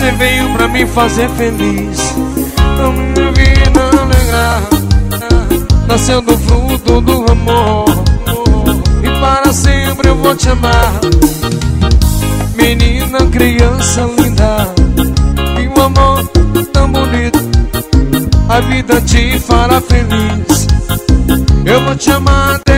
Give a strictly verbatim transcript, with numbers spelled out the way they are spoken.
Você veio pra me fazer feliz, a minha vida alegrar. Nasceu do fruto do amor, e para sempre eu vou te amar. Menina, criança linda, e um amor tão bonito, a vida te fará feliz. Eu vou te amar até